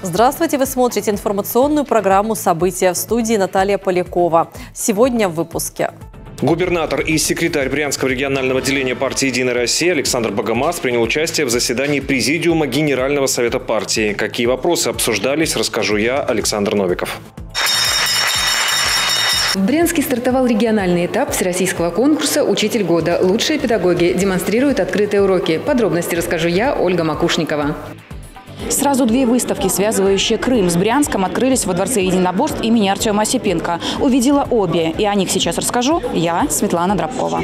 Здравствуйте! Вы смотрите информационную программу «События», в студии Наталья Полякова. Сегодня в выпуске. Губернатор и секретарь Брянского регионального отделения партии «Единая Россия» Александр Богомаз принял участие в заседании Президиума Генерального совета партии. Какие вопросы обсуждались, расскажу я, Александр Новиков. В Брянске стартовал региональный этап всероссийского конкурса «Учитель года». Лучшие педагоги демонстрируют открытые уроки. Подробности расскажу я, Ольга Макушникова. Сразу две выставки, связывающие Крым с Брянском, открылись во Дворце единоборств имени Артема Осипенко. Увидела обе, и о них сейчас расскажу я, Светлана Дробкова.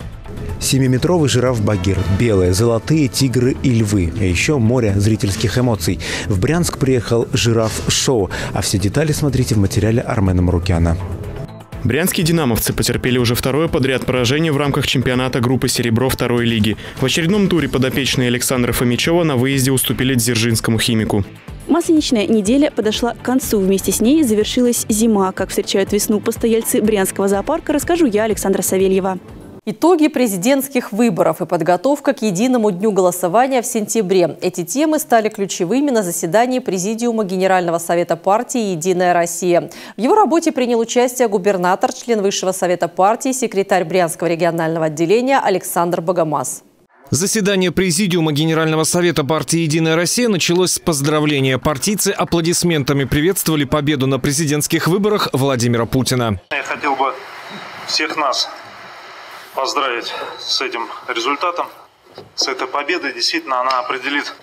7-метровый жираф Багир, белые, золотые тигры и львы, а еще море зрительских эмоций. В Брянск приехал жираф-шоу, а все детали смотрите в материале Армена Марукяна. Брянские динамовцы потерпели уже второе подряд поражение в рамках чемпионата группы «Серебро» второй лиги. В очередном туре подопечные Александра Фомичева на выезде уступили Дзержинскому «Химику». Масленичная неделя подошла к концу. Вместе с ней завершилась зима. Как встречают весну постояльцы Брянского зоопарка, расскажу я, Александра Савельева. Итоги президентских выборов и подготовка к единому дню голосования в сентябре. Эти темы стали ключевыми на заседании Президиума Генерального совета партии «Единая Россия». В его работе принял участие губернатор, член Высшего совета партии, секретарь Брянского регионального отделения Александр Богомаз. Заседание Президиума Генерального совета партии «Единая Россия» началось с поздравления. Партийцы аплодисментами приветствовали победу на президентских выборах Владимира Путина. Я хотел бы всех нас поздравить с этим результатом, с этой победой. Действительно, она определит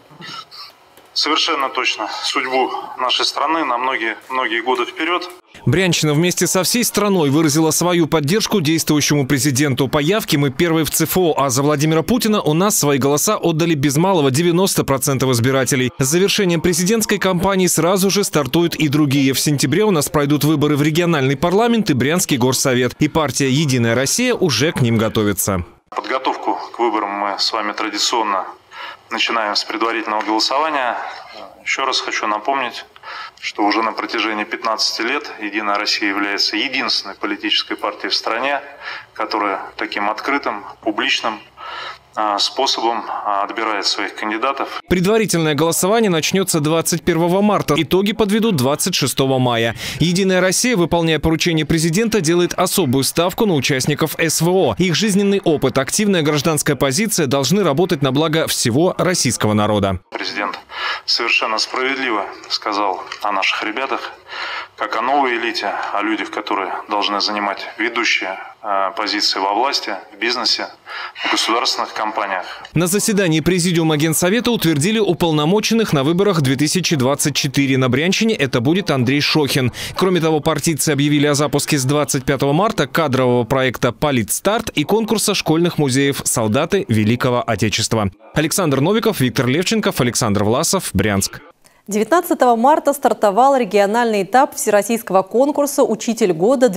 совершенно точно судьбу нашей страны на многие годы вперед. Брянщина вместе со всей страной выразила свою поддержку действующему президенту. По явке мы первые в ЦФО, а за Владимира Путина у нас свои голоса отдали без малого 90% избирателей. С завершением президентской кампании сразу же стартуют и другие. В сентябре у нас пройдут выборы в региональный парламент и Брянский горсовет. И партия «Единая Россия» уже к ним готовится. Подготовку к выборам мы с вами традиционно начинаем с предварительного голосования. Еще раз хочу напомнить, что уже на протяжении 15 лет «Единая Россия» является единственной политической партией в стране, которая таким открытым, публичным способом отбирает своих кандидатов. Предварительное голосование начнется 21 марта. Итоги подведут 26 мая. «Единая Россия», выполняя поручение президента, делает особую ставку на участников СВО. Их жизненный опыт, активная гражданская позиция должны работать на благо всего российского народа. Президент совершенно справедливо сказал о наших ребятах, как о новой элите, о людях, которые должны занимать ведущие позиции во власти, в бизнесе, в государственных компаниях. На заседании Президиума Генсовета утвердили уполномоченных на выборах 2024. На Брянщине это будет Андрей Шохин. Кроме того, партийцы объявили о запуске с 25 марта кадрового проекта «Политстарт» и конкурса школьных музеев «Солдаты Великого Отечества». Александр Новиков, Виктор Левченков, Александр Власов, Брянск. 19 марта стартовал региональный этап всероссийского конкурса «Учитель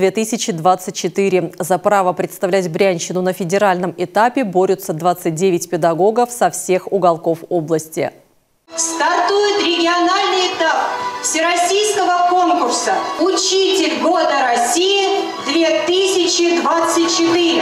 года-2024». За право представлять Брянщину на федеральном этапе борются 29 педагогов со всех уголков области. Стартует региональный этап всероссийского конкурса «Учитель года России-2024».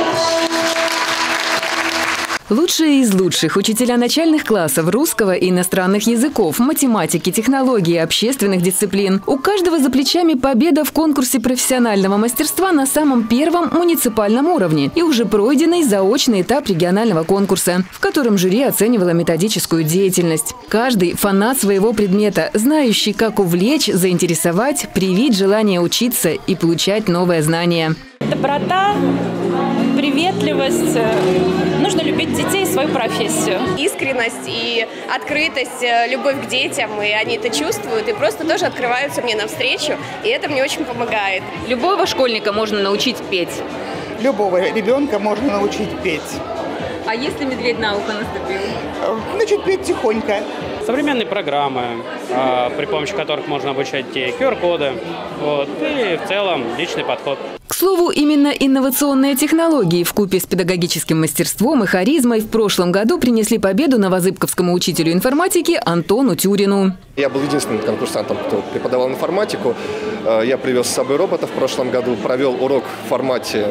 Лучшие из лучших учителя начальных классов русского и иностранных языков, математики, технологии, общественных дисциплин. У каждого за плечами победа в конкурсе профессионального мастерства на самом первом муниципальном уровне и уже пройденный заочный этап регионального конкурса, в котором жюри оценивало методическую деятельность. Каждый фанат своего предмета, знающий, как увлечь, заинтересовать, привить желание учиться и получать новые знания. Доброта, приветливость. Нужно любить детей и свою профессию. Искренность и открытость, любовь к детям, и они это чувствуют, и просто тоже открываются мне навстречу, и это мне очень помогает. Любого школьника можно научить петь. Любого ребенка можно научить петь. А если медведь на ухо наступил? Значит, петь тихонько. Современные программы, при помощи которых можно обучать детей, QR-коды, и в целом личный подход. К слову, именно инновационные технологии вкупе с педагогическим мастерством и харизмой в прошлом году принесли победу новозыбковскому учителю информатики Антону Тюрину. Я был единственным конкурсантом, кто преподавал информатику. Я привез с собой робота в прошлом году, провел урок в формате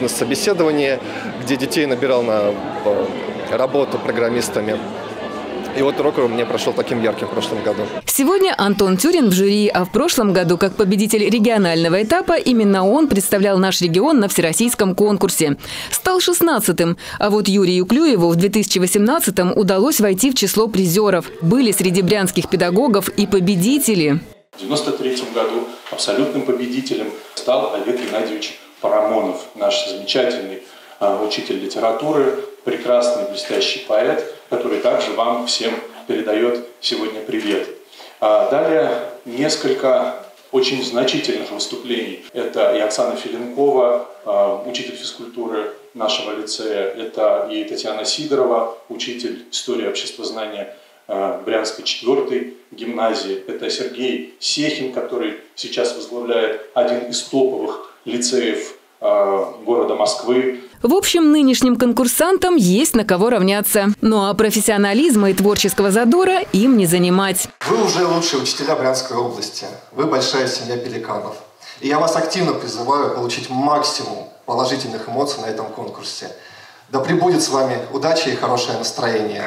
бизнес-собеседования, где детей набирал на работу программистами. И вот урок у меня прошел таким ярким в прошлом году. Сегодня Антон Тюрин в жюри, а в прошлом году, как победитель регионального этапа, именно он представлял наш регион на всероссийском конкурсе. Стал 16-м, а вот Юрию Клюеву в 2018-м удалось войти в число призеров. Были среди брянских педагогов и победители. В 1993 году абсолютным победителем стал Олег Геннадьевич Парамонов, наш замечательный учитель литературы, прекрасный блестящий поэт, который также вам всем передает сегодня привет. Далее несколько очень значительных выступлений. Это и Оксана Филинкова, учитель физкультуры нашего лицея, это и Татьяна Сидорова, учитель истории обществознания Брянской 4-й гимназии, это Сергей Сехин, который сейчас возглавляет один из топовых лицеев города Москвы. В общем, нынешним конкурсантам есть на кого равняться. Ну а профессионализма и творческого задора им не занимать. Вы уже лучшие учителя Брянской области. Вы большая семья пеликанов. И я вас активно призываю получить максимум положительных эмоций на этом конкурсе. Да пребудет с вами удача и хорошее настроение.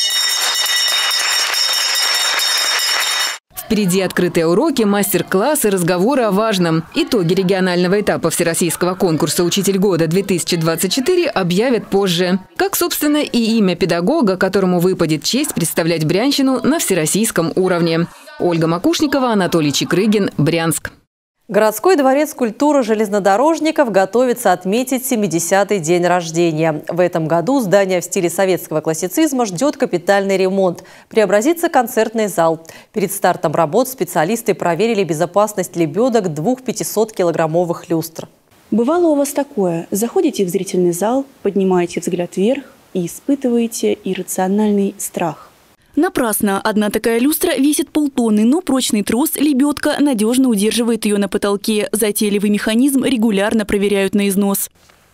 Впереди открытые уроки, мастер-классы, разговоры о важном. Итоги регионального этапа всероссийского конкурса «Учитель года-2024» объявят позже. Как, собственно, и имя педагога, которому выпадет честь представлять Брянщину на всероссийском уровне. Ольга Макушникова, Анатолий Чекрыгин, Брянск. Городской дворец культуры железнодорожников готовится отметить 70-й день рождения. В этом году здание в стиле советского классицизма ждет капитальный ремонт. Преобразится концертный зал. Перед стартом работ специалисты проверили безопасность лебедок 2 500-килограммовых люстр. Бывало у вас такое? Заходите в зрительный зал, поднимаете взгляд вверх и испытываете иррациональный страх. Напрасно. Одна такая люстра весит полтонны, но прочный трос лебедка надежно удерживает ее на потолке. Затейливый механизм регулярно проверяют на износ.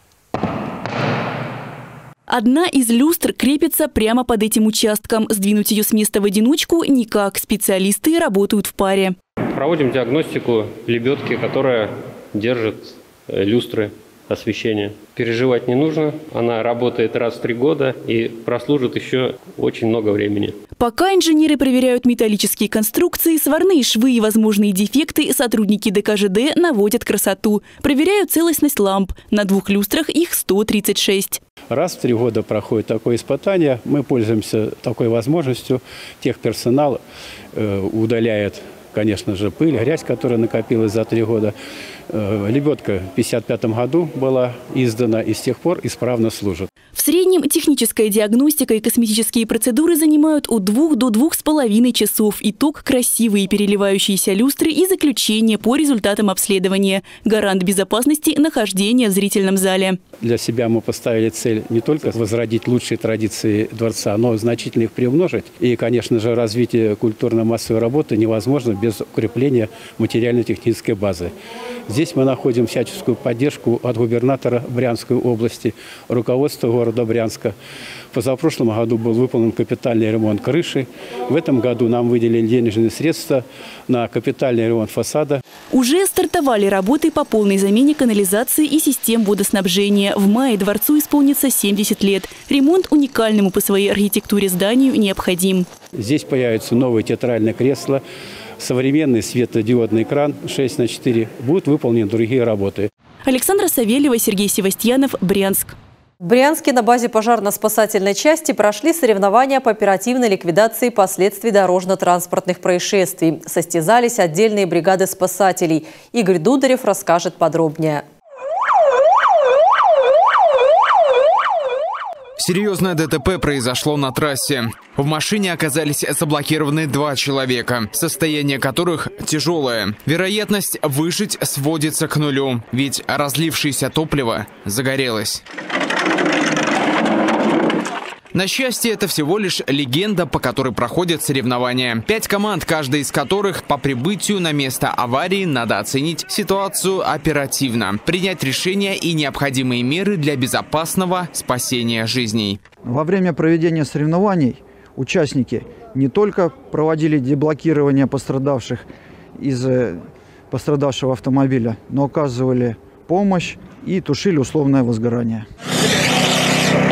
Одна из люстр крепится прямо под этим участком. Сдвинуть ее с места в одиночку никак. Специалисты работают в паре. Проводим диагностику лебедки, которая держит люстры освещения. Переживать не нужно. Она работает раз в 3 года и прослужит еще очень много времени. Пока инженеры проверяют металлические конструкции, сварные швы и возможные дефекты, сотрудники ДКЖД наводят красоту. Проверяют целостность ламп. На 2 люстрах их 136. Раз в 3 года проходит такое испытание. Мы пользуемся такой возможностью. Техперсонал удаляет, конечно же, пыль, грязь, которая накопилась за 3 года. Лебедка в 1955 году была издана и с тех пор исправно служит. В среднем техническая диагностика и косметические процедуры занимают от 2 до 2,5 часов. Итог – красивые переливающиеся люстры и заключение по результатам обследования. Гарант безопасности нахождения в зрительном зале. Для себя мы поставили цель не только возродить лучшие традиции дворца, но значительно их приумножить. И, конечно же, развитие культурно-массовой работы невозможно без укрепления материально-технической базы. Здесь мы находим всяческую поддержку от губернатора Брянской области, руководства города Брянска. В позапрошлом году был выполнен капитальный ремонт крыши. В этом году нам выделили денежные средства на капитальный ремонт фасада. Уже стартовали работы по полной замене канализации и систем водоснабжения. В мае дворцу исполнится 70 лет. Ремонт уникальному по своей архитектуре зданию необходим. Здесь появятся новые театральные кресла, современный светодиодный экран 6×4. Будут выполнены другие работы. Александра Савельева, Сергей Севастьянов, Брянск. В Брянске на базе пожарно-спасательной части прошли соревнования по оперативной ликвидации последствий дорожно-транспортных происшествий. Состязались отдельные бригады спасателей. Игорь Дударев расскажет подробнее. Серьезное ДТП произошло на трассе. В машине оказались заблокированы 2 человека, состояние которых тяжелое. Вероятность выжить сводится к 0, ведь разлившееся топливо загорелось. На счастье, это всего лишь легенда, по которой проходят соревнования. 5 команд, каждая из которых по прибытию на место аварии надо оценить ситуацию оперативно, принять решения и необходимые меры для безопасного спасения жизней. Во время проведения соревнований участники не только проводили деблокирование пострадавших из пострадавшего автомобиля, но оказывали помощь и тушили условное возгорание.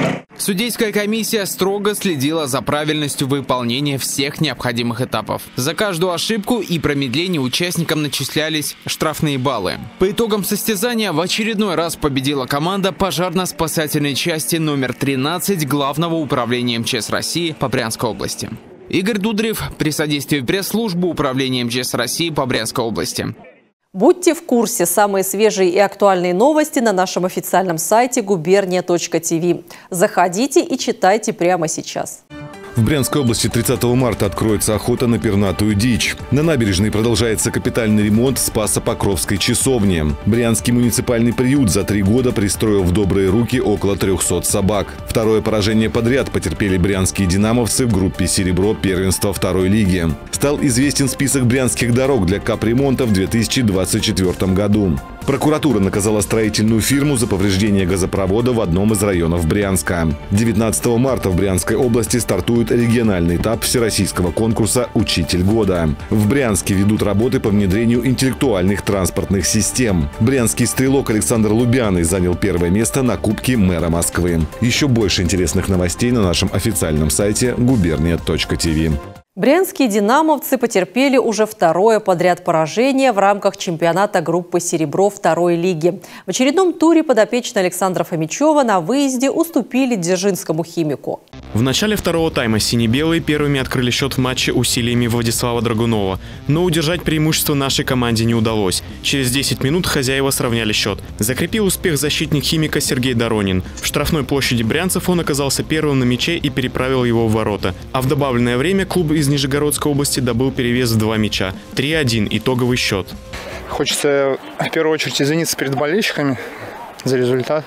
Судейская комиссия строго следила за правильностью выполнения всех необходимых этапов. За каждую ошибку и промедление участникам начислялись штрафные баллы. По итогам состязания в очередной раз победила команда пожарно-спасательной части номер 13 Главного управления МЧС России по Брянской области. Игорь Дудрев при содействии пресс-службы Управления МЧС России по Брянской области. Будьте в курсе. Самые свежие и актуальные новости на нашем официальном сайте gubernia.tv. Заходите и читайте прямо сейчас. В Брянской области 30 марта откроется охота на пернатую дичь. На набережной продолжается капитальный ремонт Спасо-Покровской часовни. Брянский муниципальный приют за 3 года пристроил в добрые руки около 300 собак. Второе поражение подряд потерпели брянские динамовцы в группе «Серебро» первенства второй лиги. Стал известен список брянских дорог для капремонта в 2024 году. Прокуратура наказала строительную фирму за повреждение газопровода в одном из районов Брянска. 19 марта в Брянской области стартует региональный этап всероссийского конкурса «Учитель года». В Брянске ведут работы по внедрению интеллектуальных транспортных систем. Брянский стрелок Александр Лубяный занял первое место на Кубке мэра Москвы. Еще больше интересных новостей на нашем официальном сайте gubernia.tv. Брянские динамовцы потерпели уже второе подряд поражение в рамках чемпионата группы «Серебро» второй лиги. В очередном туре подопечные Александра Фомичева на выезде уступили Дзержинскому «Химику». В начале второго тайма сине-белые первыми открыли счет в матче усилиями Владислава Драгунова. Но удержать преимущество нашей команде не удалось. Через 10 минут хозяева сравняли счет. Закрепил успех защитник «Химика» Сергей Доронин. В штрафной площади брянцев он оказался первым на мяче и переправил его в ворота. А в добавленное время клуб из Нижегородской области добыл перевес в 2 мяча. 3-1 итоговый счет. Хочется в первую очередь извиниться перед болельщиками за результат.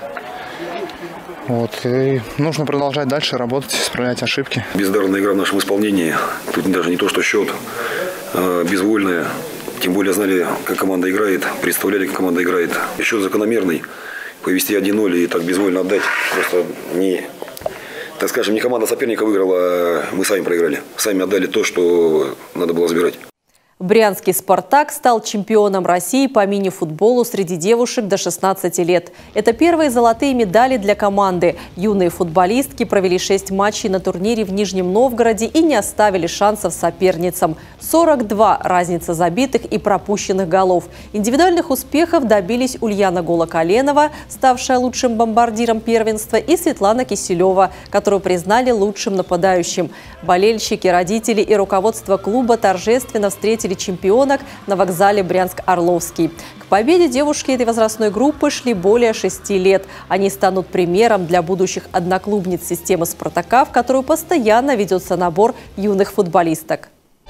И нужно продолжать дальше работать, исправлять ошибки. Бездарная игра в нашем исполнении. Тут даже не то, что счет, а безвольная. Тем более знали, как команда играет, представляли, как команда играет. Счет закономерный. Повести 1-0 и так безвольно отдать просто не... Так скажем, не команда соперника выиграла, а мы сами проиграли. Сами отдали то, что надо было забирать. Брянский «Спартак» стал чемпионом России по мини-футболу среди девушек до 16 лет. Это первые золотые медали для команды. Юные футболистки провели 6 матчей на турнире в Нижнем Новгороде и не оставили шансов соперницам. 42 разница забитых и пропущенных голов. Индивидуальных успехов добились Ульяна Гола-Коленова, ставшая лучшим бомбардиром первенства, и Светлана Киселева, которую признали лучшим нападающим. Болельщики, родители и руководство клуба торжественно встретили чемпионок на вокзале Брянск-Орловский. К победе девушки этой возрастной группы шли более 6 лет. Они станут примером для будущих одноклубниц системы «Спартака», в которую постоянно ведется набор юных футболисток.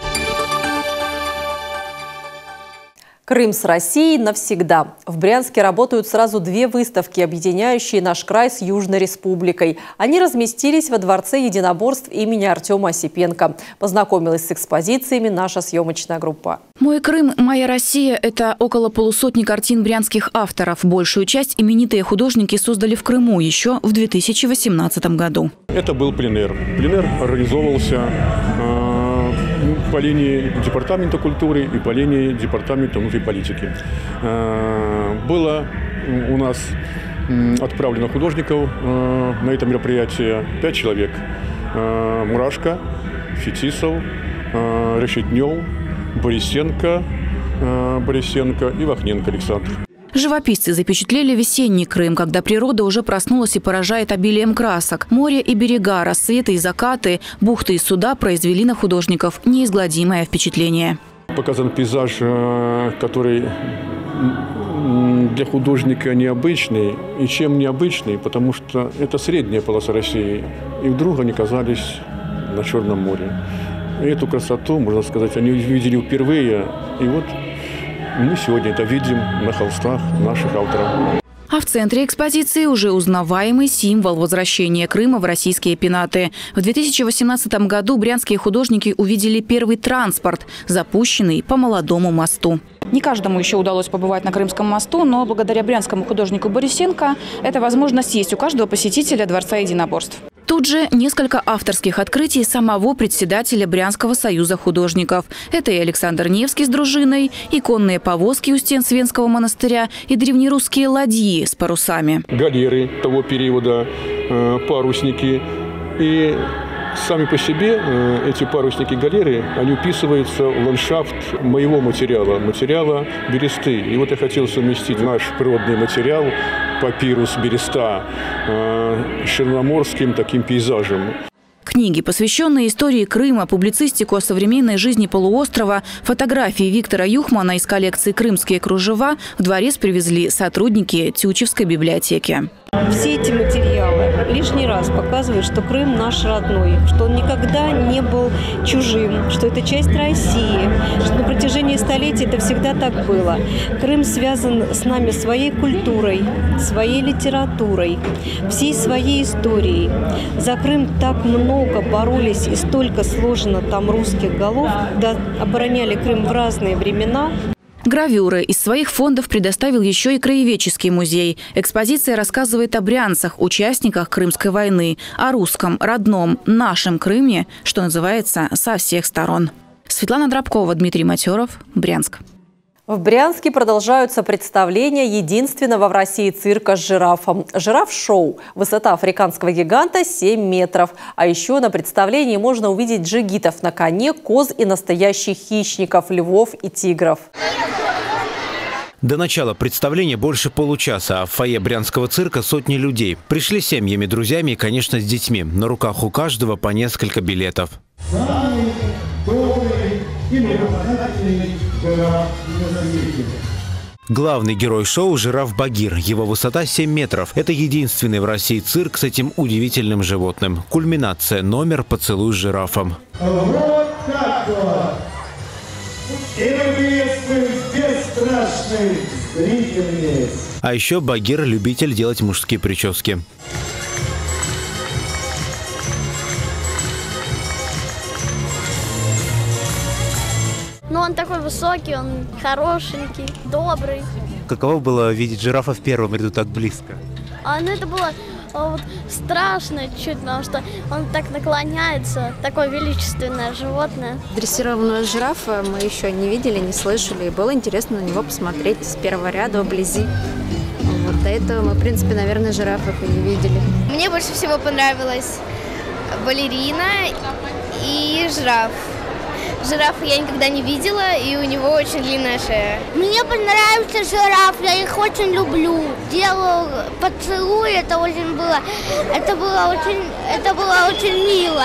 Крым с Россией навсегда. В Брянске работают сразу 2 выставки, объединяющие наш край с Южной Республикой. Они разместились во Дворце единоборств имени Артема Осипенко. Познакомилась с экспозициями наша съемочная группа. «Мой Крым, моя Россия» – это около полусотни картин брянских авторов. Большую часть именитые художники создали в Крыму еще в 2018 году. Это был пленэр. Пленэр организовывался по линии Департамента культуры и по линии Департамента внутренней политики. Было у нас отправлено художников на это мероприятие 5 человек. Мурашко, Фетисов, Решетнев, Борисенко и Вахненко Александр. Живописцы запечатлели весенний Крым, когда природа уже проснулась и поражает обилием красок. Море и берега, рассветы и закаты, бухты и суда произвели на художников неизгладимое впечатление. Показан пейзаж, который для художника необычный. И чем необычный? Потому что это средняя полоса России. И вдруг они оказались на Черном море. И эту красоту, можно сказать, они увидели впервые. И вот мы сегодня это видим на холстах наших авторов. А в центре экспозиции уже узнаваемый символ возвращения Крыма в российские пенаты. В 2018 году брянские художники увидели первый транспорт, запущенный по Молодому мосту. Не каждому еще удалось побывать на Крымском мосту, но благодаря брянскому художнику Борисенко эта возможность есть у каждого посетителя Дворца единоборств. Тут же несколько авторских открытий самого председателя Брянского союза художников. Это и Александр Невский с дружиной, и конные повозки у стен Свенского монастыря, и древнерусские ладьи с парусами. Галеры того периода, парусники. И сами по себе эти парусники-галеры, они вписываются в ландшафт моего материала бересты. И вот я хотел совместить наш природный материал, папирус, береста, с черноморским таким пейзажем. Книги, посвященные истории Крыма, публицистику о современной жизни полуострова, фотографии Виктора Юхмана из коллекции «Крымские кружева» в дворец привезли сотрудники Тютчевской библиотеки. Все эти материалы лишний раз показывают, что Крым наш родной, что он никогда не был чужим, что это часть России, что на протяжении столетий это всегда так было. Крым связан с нами своей культурой, своей литературой, всей своей историей. За Крым так много боролись и столько сложено там русских голов, когда обороняли Крым в разные времена. Гравюры из своих фондов предоставил еще и Краеведческий музей. Экспозиция рассказывает о брянцах, участниках Крымской войны, о русском, родном, нашем Крыме, что называется, со всех сторон. Светлана Дробкова, Дмитрий Матеров, Брянск. В Брянске продолжаются представления единственного в России цирка с жирафом. Жираф-шоу. Высота африканского гиганта 7 метров. А еще на представлении можно увидеть джигитов на коне, коз и настоящих хищников, львов и тигров. До начала представления больше получаса, а в фойе брянского цирка сотни людей. Пришли семьями, друзьями и, конечно, с детьми. На руках у каждого по несколько билетов. Главный герой шоу – жираф Багир. Его высота 7 метров. Это единственный в России цирк с этим удивительным животным. Кульминация – номер «Поцелуй с жирафом». Вот так вот. И мы приветствуем бесстрашных зрителей. А еще Багир – любитель делать мужские прически. Ну, он такой высокий, он хорошенький, добрый. Каково было видеть жирафа в первом ряду так близко? Ну, это было вот страшно чуть, потому что он так наклоняется, такое величественное животное. Дрессированного жирафа мы еще не видели, не слышали. И было интересно на него посмотреть с первого ряда вблизи. Вот до этого мы, в принципе, наверное, жирафов и не видели. Мне больше всего понравилась балерина и жираф. Жирафа я никогда не видела, и у него очень длинная шея. Мне понравился жираф, я их очень люблю. Делал поцелуй, это было очень мило.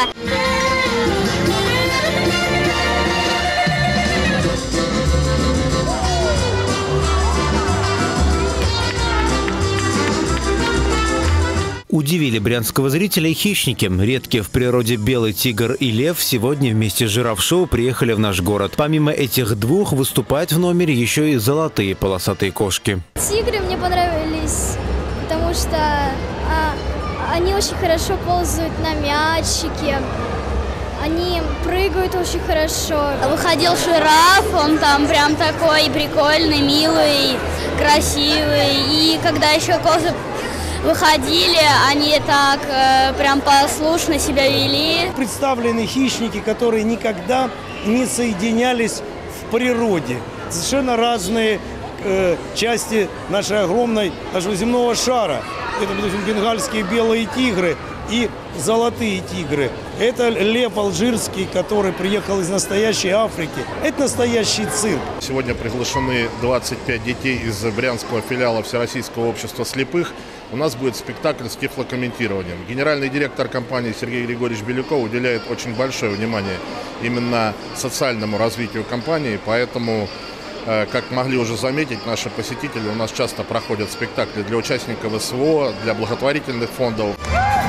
Удивили брянского зрителя и хищники. Редкие в природе белый тигр и лев сегодня вместе с жираф-шоу приехали в наш город. Помимо этих двух выступают в номере еще и золотые полосатые кошки. Тигры мне понравились, потому что они очень хорошо ползают на мячике. Они прыгают очень хорошо. Выходил жираф, он там прям такой прикольный, милый, красивый. И когда еще козы выходили, они так прям послушно себя вели. Представлены хищники, которые никогда не соединялись в природе. Совершенно разные части нашего земного шара. Это, допустим, бенгальские белые тигры и золотые тигры. Это лев алжирский, который приехал из настоящей Африки. Это настоящий цирк. Сегодня приглашены 25 детей из брянского филиала Всероссийского общества слепых. У нас будет спектакль с тифлокомментированием. Генеральный директор компании Сергей Григорьевич Беляков уделяет очень большое внимание именно социальному развитию компании, поэтому, как могли уже заметить наши посетители, у нас часто проходят спектакли для участников СВО, для благотворительных фондов.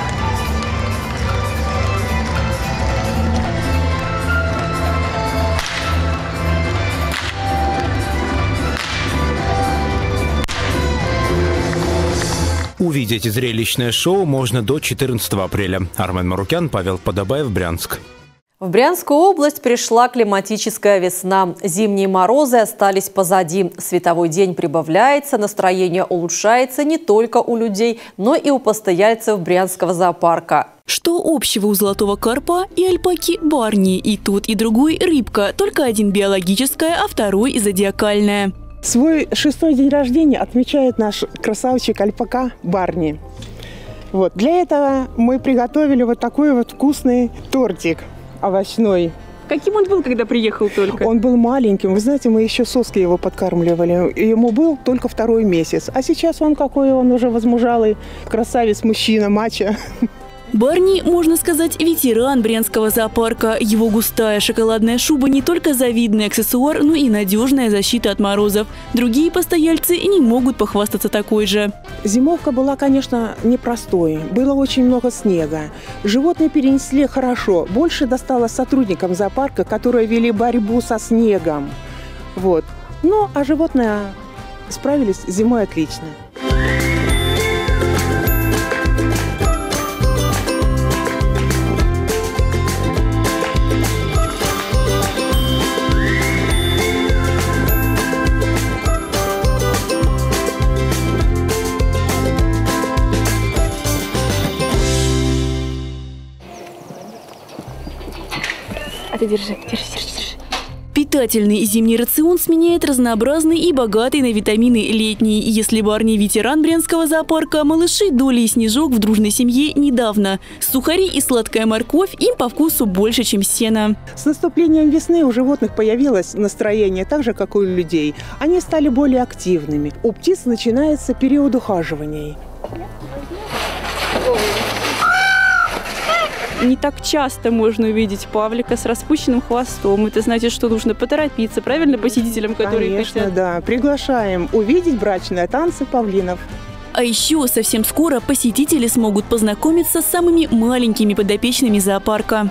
Увидеть зрелищное шоу можно до 14 апреля. Армен Марукян, Павел Подобаев, Брянск. В Брянскую область пришла климатическая весна. Зимние морозы остались позади. Световой день прибавляется, настроение улучшается не только у людей, но и у постояльцев Брянского зоопарка. Что общего у золотого карпа и альпаки Барни? И тот, и другой рыбка. Только один биологическая, а второй зодиакальная. Свой 6-й день рождения отмечает наш красавчик альпака Барни. Вот. Для этого мы приготовили вот такой вот вкусный тортик овощной. Каким он был, когда приехал только? Он был маленьким. Вы знаете, мы еще соски его подкармливали. Ему был только 2-й месяц. А сейчас он какой, он уже возмужалый красавец, мужчина, мачо. Барни, можно сказать, ветеран Брянского зоопарка. Его густая шоколадная шуба не только завидный аксессуар, но и надежная защита от морозов. Другие постояльцы не могут похвастаться такой же. Зимовка была, конечно, непростой. Было очень много снега. Животные перенесли хорошо. Больше досталось сотрудникам зоопарка, которые вели борьбу со снегом. Вот. Ну, а животные справились зимой отлично. Держи. Питательный зимний рацион сменяет разнообразный и богатый на витамины летний. Если Барни ветеран Брянского зоопарка, малыши Доли и Снежок в дружной семье недавно. Сухари и сладкая морковь им по вкусу больше, чем сено. С наступлением весны у животных появилось настроение так же, как и у людей. Они стали более активными. У птиц начинается период ухаживаний. Не так часто можно увидеть павлика с распущенным хвостом. Это значит, что нужно поторопиться, правильно, посетителям, которые хотят? Конечно, да. Приглашаем увидеть брачные танцы павлинов. А еще совсем скоро посетители смогут познакомиться с самыми маленькими подопечными зоопарка.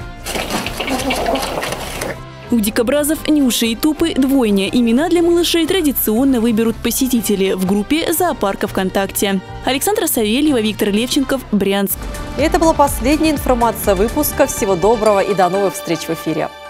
У дикобразов Нюши и Тупы двойня. Имена для малышей традиционно выберут посетители в группе «Зоопарка ВКонтакте». Александра Савельева, Виктор Левченков, Брянск. И это была последняя информация выпуска. Всего доброго и до новых встреч в эфире.